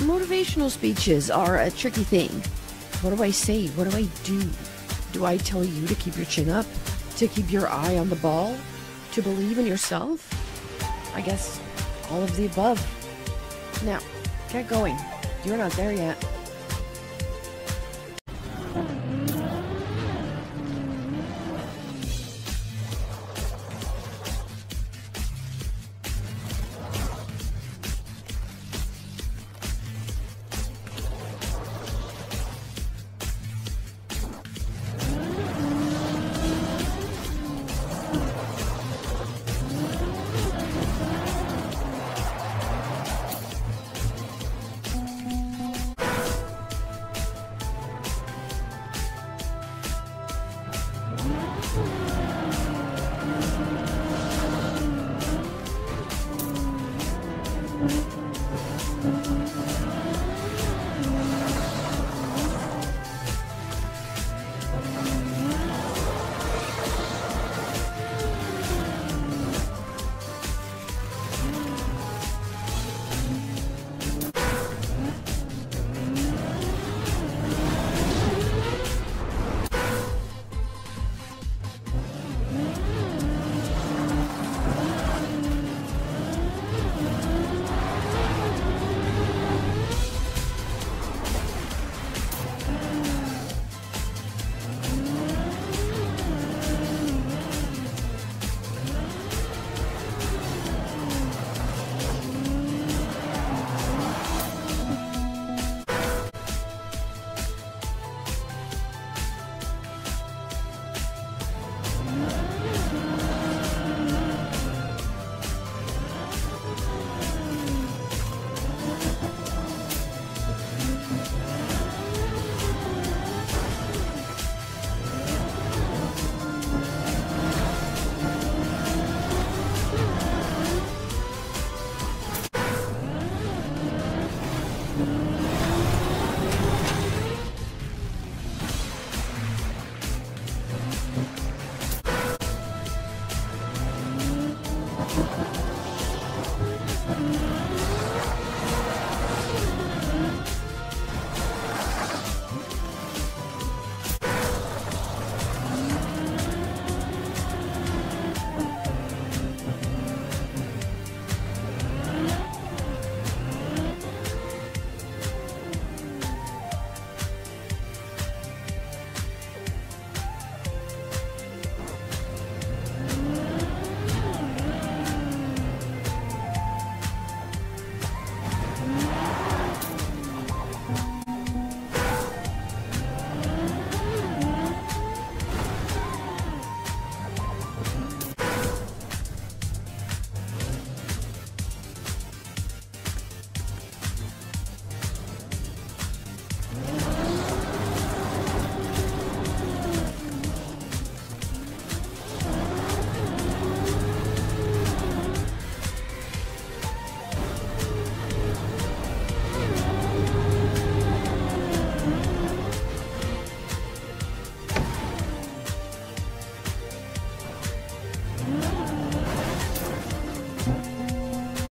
motivational speeches are a tricky thing. What do I say? What do I do? Do I tell you to keep your chin up? To keep your eye on the ball? To believe in yourself? I guess all of the above. Now, get going. You're not there yet.